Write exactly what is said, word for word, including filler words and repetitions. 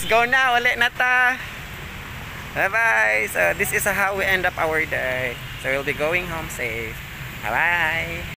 go na. Uli na ta. Bye-bye. So, this is how we end up our day. So, we'll be going home safe. Bye-bye.